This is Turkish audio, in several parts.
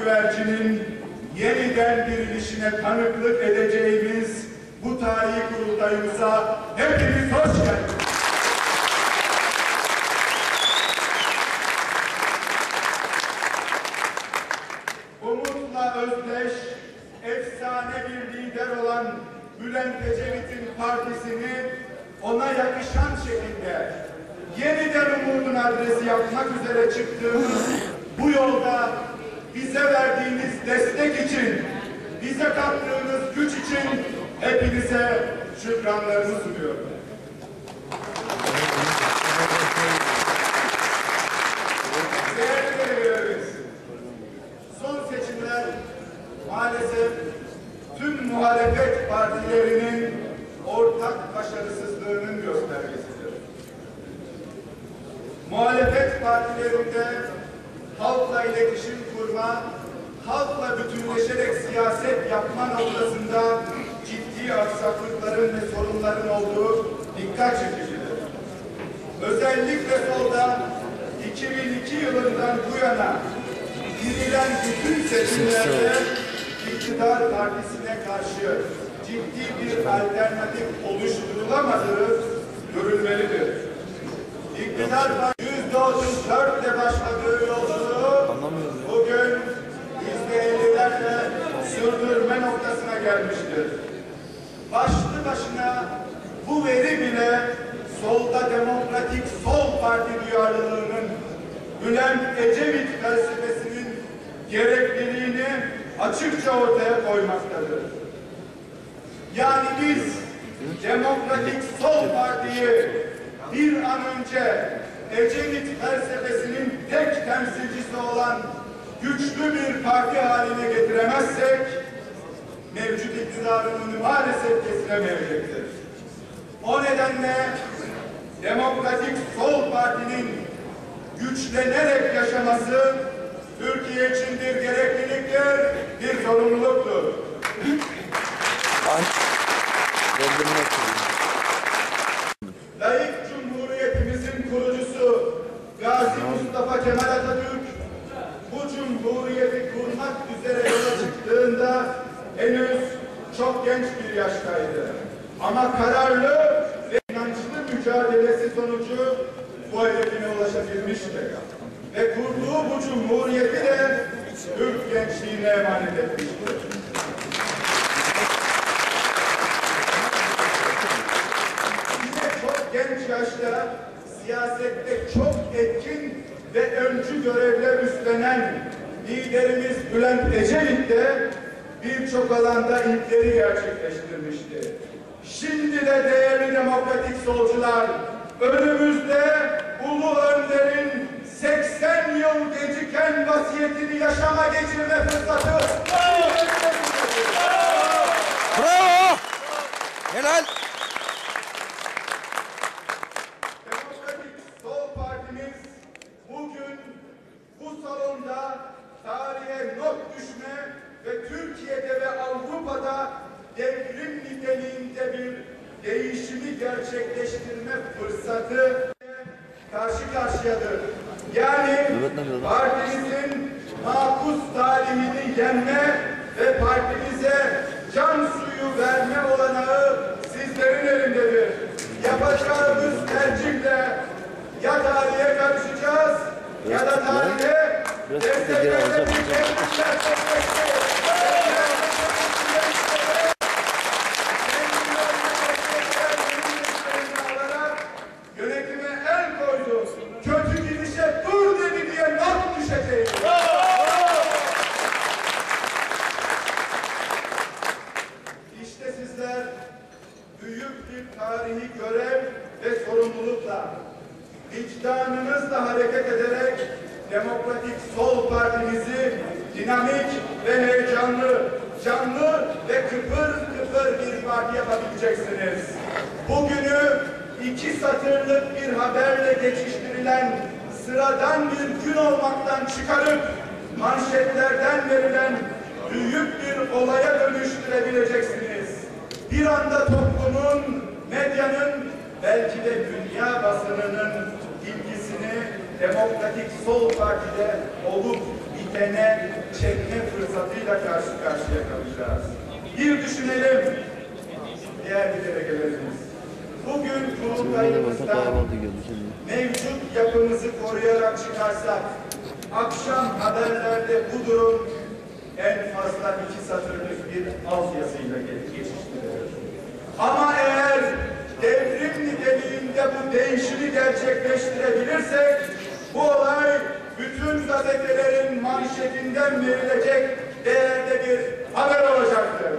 güvercinin yeniden dirilişine tanıklık edeceğimiz bu tarihi kurultayımıza hepiniz hoş geldiniz. Umut'la özdeş, efsane bir lider olan Bülent Ecevit'in partisini ona yakışan şekilde yeniden umudun adresi yapmak üzere çıktığımız bu yolda bize verdiğiniz destek için, bize kattığınız güç için hepinize şükranlarımı sunuyorum. Değerli üyelerimiz, son seçimler maalesef tüm muhalefet partilerinin ortak başarısızlığının göstergesidir. Muhalefet partilerinde halkla iletişim kurma, halkla bütünleşerek siyaset yapma noktasında ciddi aksaklıkların ve sorunların olduğu dikkat çekicidir. Özellikle solda 2002 yılından bu yana girilen bütün seçimlerde iktidar partisine karşı ciddi bir alternatif oluşturulamadığı görülmelidir. İktidar %34 ile başladığı yolculuğu bugün %50'lerle sürdürme noktasına gelmiştir. Başlı başına bu veri bile solda Demokratik Sol Parti duyarlılığının Bülent Ecevit felsefesinin gerekliliğini açıkça ortaya koymaktadır. Yani biz Demokratik Sol Parti'yi bir an önce Ecevit felsefesinin tek temsilcisi olan güçlü bir parti haline getiremezsek mevcut iktidarın maalesef kesilemeyecektir. O nedenle Demokratik Sol Parti'nin güçlenerek yaşaması Türkiye için bir gerekliliktir, bir zorunluluktur. Layık Cumhuriyetimizin kurucusu Gazi Mustafa Kemal Atatürk bu cumhuriyeti kurmak üzere yola çıktığında henüz çok genç bir yaştaydı. Ama kararlı ve inançlı mücadelesi sonucu bu hedefine ulaşabilmiştir. Ve kurduğu bu cumhuriyeti de Türk gençliğine emanet etmiştir. Yine çok genç yaşta siyasette çok etkin ve öncü görevler üstlenen liderimiz Bülent Ecevit de birçok alanda ilkleri gerçekleştirmişti. Şimdi de değerli demokratik solcular, önümüzde Ulu Önder'in 80 yıl geciken vasiyetini yaşama geçirme fırsatı. Bravo! Helal! Demokratik Sol Partimiz bugün bu salonda tarihe not düşme ve Türkiye'de ve Avrupa'da devrim niteliğinde bir değişimi gerçekleştirme fırsatı karşı karşıyadır. Yani partimizin makus talihini yenme ve partimize can suyu verme olanağı sizlerin elindedir. Yapacağımız tercihle ya tarihe karışacağız ya da tarihe destek verebileceğimiz yönetime el koydu. Kötü gidişe dur dedi diye not düşeceğiz. İşte sizler büyük bir tarihi görev ve sorumlulukla vicdanınızla hareket ederek Demokratik Sol Partimizi dinamik ve heyecanlı, canlı ve kıpır kıpır bir parti yapabileceksiniz. Bugünü 2 satırlık bir haberle geçiştirilen sıradan bir gün olmaktan çıkarıp manşetlerden verilen büyük bir olaya dönüştürebileceksiniz. Bir anda toplumun, medyanın, belki de dünya basınının ilgisini Demokratik Sol Parti'de olup çene çekme fırsatıyla karşı karşıya kalacağız. Bir düşünelim değerli delegelerimiz. Bugün kurultayımızda mevcut yapımızı koruyarak çıkarsak, akşam haberlerde bu durum en fazla 2 satırlık bir altyazıyla geçiştirilir. Ama eğer devrim niteliğinde bu değişimi gerçekleştirebilirsek, bu olay bütün gazetelerin manşetinden verilecek değerde bir haber olacaktır.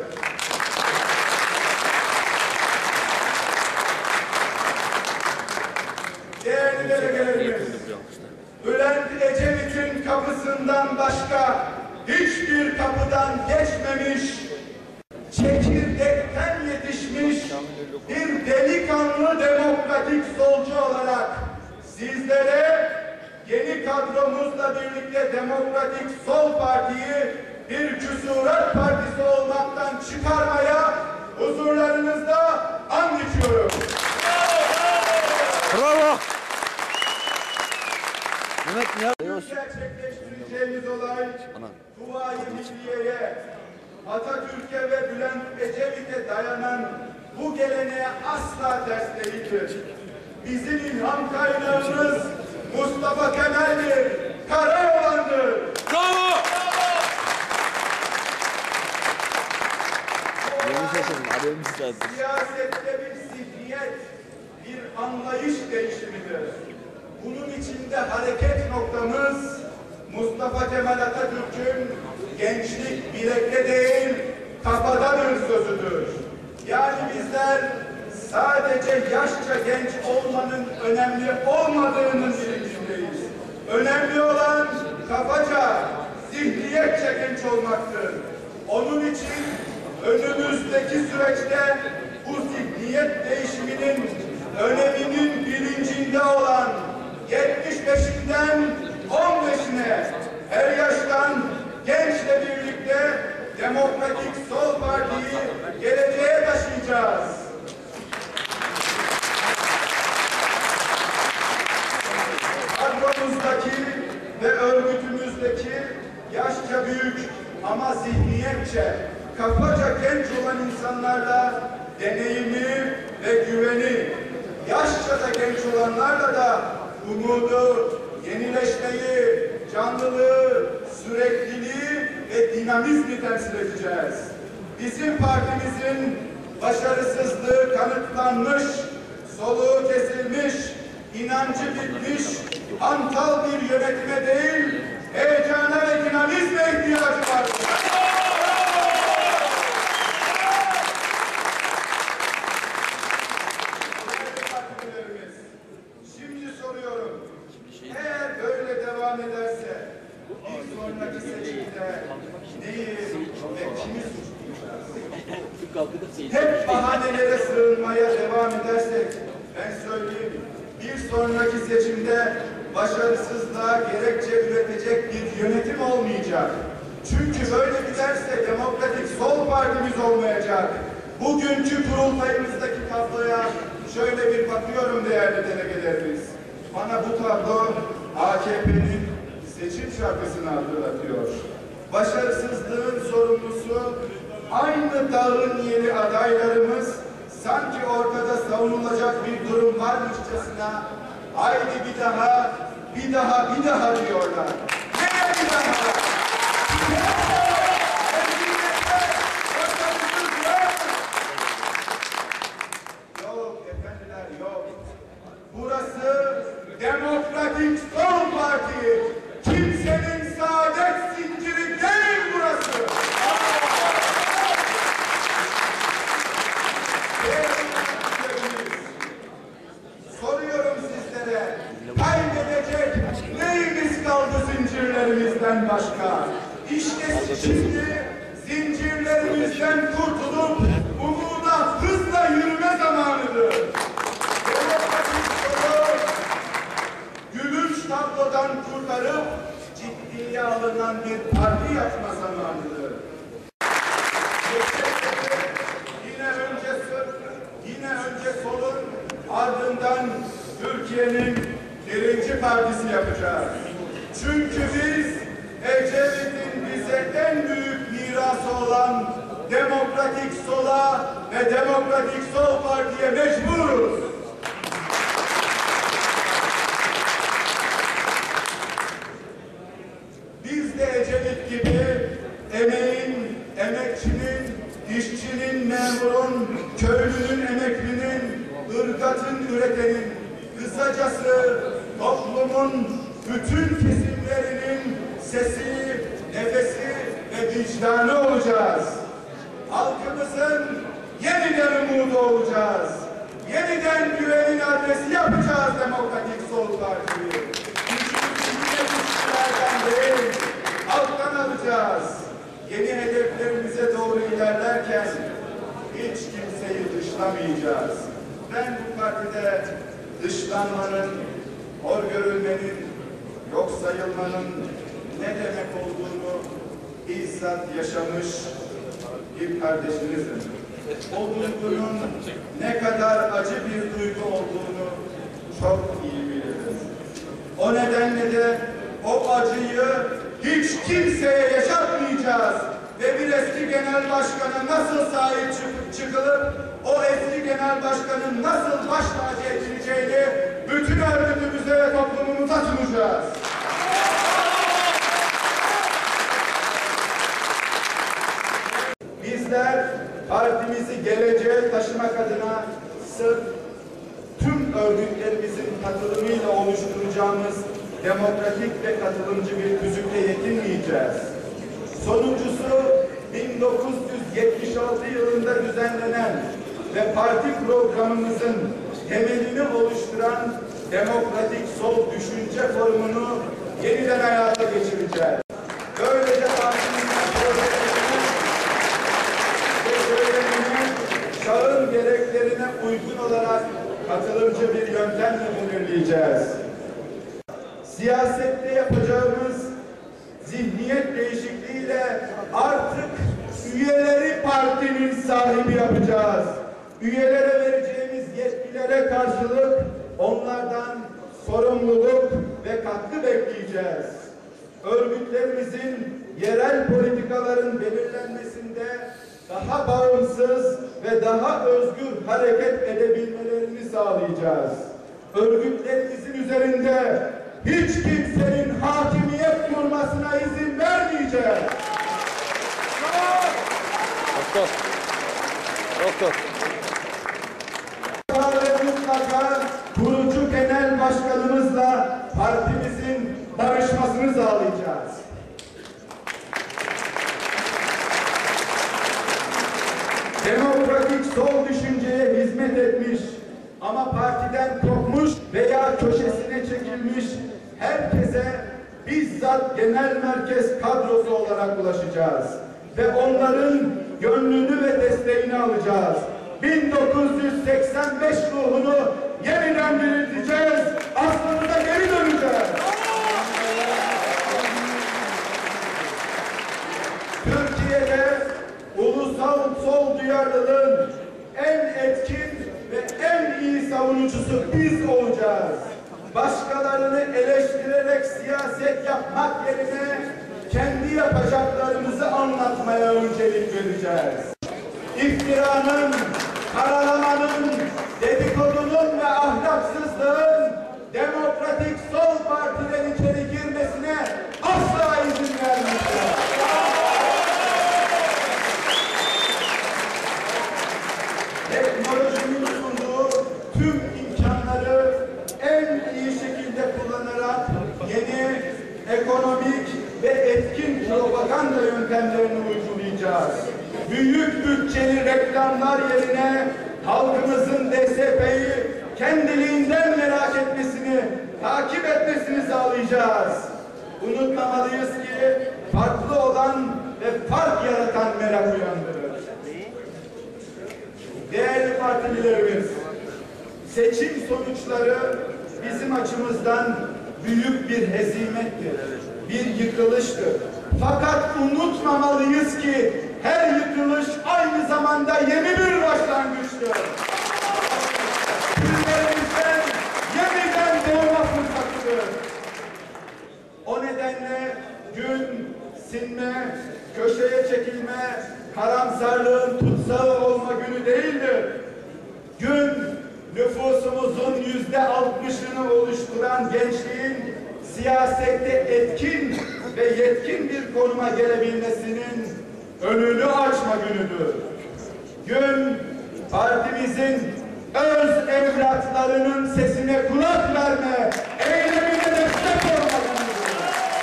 Değerli delegelerimiz, Bülent Ecevit'in kapısından başka hiçbir kapıdan geçmemiş, çekirdekten yetişmiş bir delikanlı demokratik solcu olarak sizlere yeni kadromuzla birlikte Demokratik Sol Parti'yi bir küsurat partisi olmaktan çıkarmaya huzurlarınızda and içiyorum. Bravo. Gerçekleştireceğimiz olay Kuvayi Milliye'ye, Atatürk'e ve Bülent Ecevit'e dayanan bu geleneğe asla ters değildir. Bizim ilham kaynağımız Mustafa Kemal'dir, Karaoğlan'dır. Bravo. Siyasette bir zihniyet, bir anlayış değişimidir. Bunun içinde hareket noktamız Mustafa Kemal Atatürk'ün gençlik bilekte değil, kafadadır sözüdür. Yani bizler sadece yaşça genç olmanın önemli olmadığının bilincindeyiz. Önemli olan kafaca, zihniyetçe genç olmaktır. Onun için önümüzdeki süreçte bu zihniyet değişiminin öneminin bilincinde olan 75'inden 15'ine her yaştan gençle birlikte Demokratik Sol Parti'yi geleceğe taşıyacağız. Kadromuzdaki ve örgütümüzdeki yaşça büyük ama zihniyetçe, kafaca genç olan insanlarla deneyimi ve güveni, yaşça da genç olanlarla da umudu, yenileşmeyi, canlılığı, sürekliliği ve dinamizmi temsil edeceğiz. Bizim partimizin başarısızlığı kanıtlanmış, soluğu kesilmiş, inancı bitmiş, hantal bir yönetime değil, heyecana ve dinamizme ihtiyacı var. Şimdi soruyorum, eğer böyle devam ederse bir sonraki seçimde neyi ve kimi suçlayacağız? Hep bahanelere sığınmaya devam edersek, ben söyleyeyim, bir sonraki seçimde başarısızlığa gerekçe üretecek bir yönetim olmayacak. Çünkü böyle giderse Demokratik Sol Partimiz olmayacak. Bugünkü kurultayımızdaki tabloya şöyle bir bakıyorum değerli delegelerimiz. Bana bu tablo AKP'nin seçim şarkısını hatırlatıyor. Başarısızlığın sorumlusu aynı dağın yeni adaylarımız, sanki ortada savunulacak bir durum varmışçasına haydi bir daha, bir daha, bir daha diyorlar. Neye bir daha? Yok efendiler, yok. Burası Demokratik Sol Parti. Kimsenin saadet zinciri değil burası. Soruyorum sizlere, kaybedecek neyimiz kaldı zincirlerimizden başka? İşte şimdi zincirlerimizden kurtulup umuda hızla yürüme zamanıdır. Demokratik solu gülünç tablodan kurtarıp ciddiye alınan bir parti yapma zamanıdır. Yine önce solun, ardından Türkiye'nin birinci partisi yapacağız. Çünkü biz Ecevit'in bize en büyük mirası olan Demokratik Sol'a ve Demokratik Sol Parti'ye mecburuz. Biz de Ecevit gibi emeğin, emekçinin, işçinin, memurun, köylünün, emeklinin, ırgatın, üretenin, kısacası toplumun bütün kesimlerinin sesi, nefesi ve vicdanı olacağız. Halkımızın yeniden umudu olacağız. Yeniden güvenin adresi yapacağız Demokratik Sol Parti'yi. Gücümüzü güçlerden değil, halktan alacağız. Yeni hedeflerimize doğru ilerlerken hiç kimseyi dışlamayacağız. Ben bu partide dışlanmanın, hor görülmenin, yok sayılmanın ne demek olduğunu bizzat yaşamış bir kardeşinizim. O duygunun ne kadar acı bir duygu olduğunu çok iyi bilirim. O nedenle de o acıyı hiç kimseye yaşatmayacağız ve bir eski genel başkana nasıl sahip çıkılıp o eski genel başkanın nasıl baş tacı edileceğini bütün örgütümüze ve toplumumuza sunacağız. Bizler partimizi geleceğe taşımak adına sırf tüm örgütlerimizin katılımıyla oluşturacağımız demokratik ve katılımcı bir tüzükle yetinmeyeceğiz. Sonuncusu 1976 yılında düzenlenen ve parti programımızın temelini oluşturan Demokratik Sol Düşünce Forumu'nu yeniden hayata geçireceğiz. Böylece partimizin projelerine ve söylemini çağın gereklerine uygun olarak katılımcı bir yöntemle belirleyeceğiz. Siyasette yapacağımız zihniyet değişikliğiyle artık üyeleri partinin sahibi yapacağız. Üyelere vereceğimiz yetkilere karşılık onlardan sorumluluk ve katkı bekleyeceğiz. Örgütlerimizin yerel politikaların belirlenmesinde daha bağımsız ve daha özgür hareket edebilmelerini sağlayacağız. Örgütlerimizin üzerinde hiç kimsenin hakimiyet kurmasına izin vermeyeceğiz. Doktor. Mutlaka kurucu genel başkanımızla partimizin barışmasını sağlayacağız. Demokratik sol düşünceye hizmet etmiş ama partiden kopmuş veya köşesine çekilmiş herkese bizzat genel merkez kadrosu olarak ulaşacağız. Ve onların gönlünü ve desteğini alacağız. 1985 ruhunu yeniden dirilteceğiz. Aslımıza geri döneceğiz. Türkiye'de ulusal sol duyarlılığın en etkin ve en iyi savunucusu biz olacağız. Başkalarını eleştirerek siyaset yapmak yerine kendi yapacaklarımızı anlatmaya öncelik vereceğiz. İftiranın, karalamanın, dedikodunun ve ahlaksızlığın Demokratik Sol Parti'den içeri girmesine asla izin vermeyeceğiz. Teknolojinin sunduğu tüm imkanları en iyi şekilde kullanarak yeni ekonomik ve etkin propaganda yöntemlerini uygulayacağız. Büyük bütçeli reklamlar yerine halkımızın DSP'yi kendiliğinden merak etmesini, takip etmesini sağlayacağız. Unutmamalıyız ki farklı olan ve fark yaratan merak uyandırır. Değerli partililerimiz, seçim sonuçları bizim açımızdan büyük bir hezimettir, bir yıkılıştır. Fakat unutmamalıyız ki her yıkılış aynı zamanda yeni bir başlangıçtır. Küllerimizden yeniden doğma fırsatıdır. O nedenle gün sinme, köşeye çekilme, karamsarlığın tutsağı olma günü değildir. Gün, nüfusumuzun %60'ını oluşturan gençliğin siyasette etkin ve yetkin bir konuma gelebilmesinin önünü açma günüdür. Gün, partimizin öz evlatlarının sesine kulak verme, eylemine destek olma günüdür.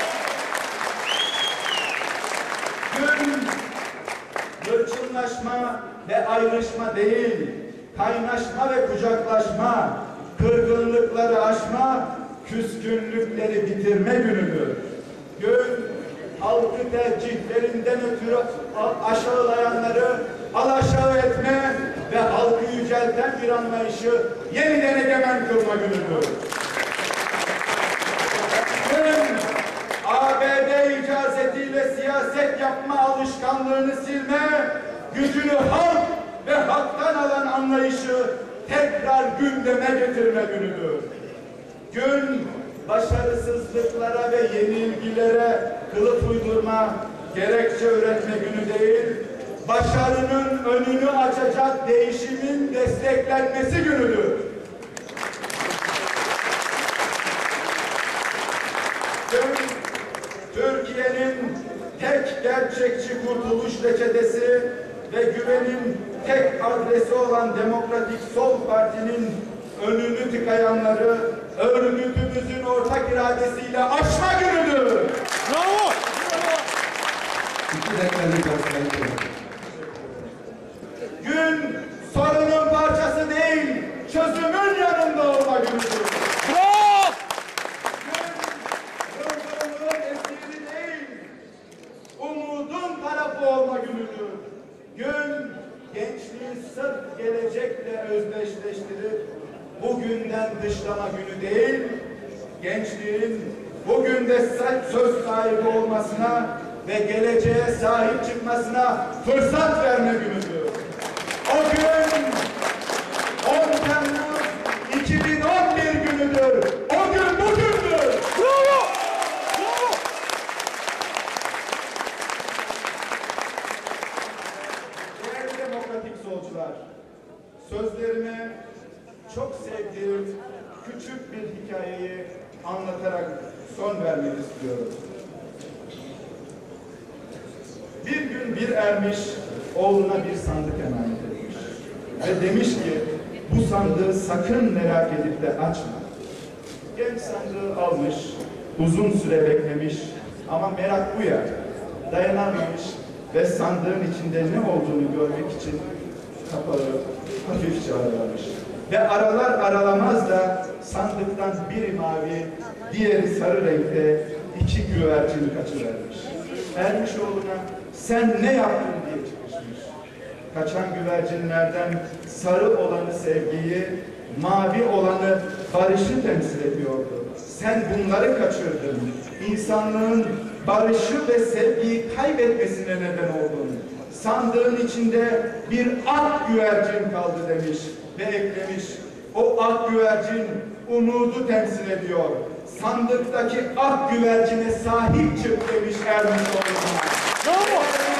Gün, hırçınlaşma ve ayrışma değil, kaynaşma ve kucaklaşma, kırgınlıkları aşma, küskünlükleri bitirme günüdür. Gün, halkı tercihlerinden ötürü aşağılayanları alaşağı etme ve halkı yücelten bir anlayışı yeniden egemen kılma günüdür. Gün, ABD icazetiyle siyaset yapma alışkanlığını silme, gücünü halk ve halktan alan anlayışı tekrar gündeme getirme günüdür. Gün, başarısızlıklara ve yenilgilere kılıf uydurma, gerekçe üretme günü değil, başarının önünü açacak değişimin desteklenmesi günüdür. Gün, Türkiye'nin tek gerçekçi kurtuluş reçetesi ve güvenin tek adresi olan Demokratik Sol Parti'nin önünü tıkayanları örgütümüzün ortak iradesiyle aşma günüdür. Bravo! Gün, sorunun parçası değil, çözümün yanında olma günüdür. Bravo! Gün, yıldırımın esiri değil, umudun tarafı olma günüdür. Gün, gençliği sırf gelecekle özdeşleştirip bugünden dışlama günü değil, gençliğin bugün de söz sahibi olmasına ve geleceğe sahip çıkmasına fırsat verme günüdür. O gün 10 Temmuz 2011 günüdür. O gün bugündür. Bravo! Bravo! Değerli demokratik solcular, sözlerime çok sevdiğim küçük bir hikayeyi anlatarak son vermek istiyorum. Bir gün bir ermiş oğluna bir sandık emanet etmiş. Ve demiş ki bu sandığı sakın merak edip de açma. Genç sandığı almış, uzun süre beklemiş ama merak bu ya, dayanamamış ve sandığın içinde ne olduğunu görmek için kapağı hafifçe aralamış. Ve aralar aralamaz da sandıktan biri mavi, diğeri sarı renkte iki güvercin kaçıvermiş. Ermiş oğluna sen ne yaptın diye çıkışmış. Kaçan güvercinlerden sarı olanı sevgiyi, mavi olanı barışı temsil ediyordu. Sen bunları kaçırdın. İnsanlığın barışı ve sevgiyi kaybetmesine neden oldun. Sandığın içinde bir ak güvercin kaldı demiş ve eklemiş. O ak güvercin umudu temsil ediyor. Sandıktaki ak güvercine sahip çık demiş ermiş oğluna. Bravo!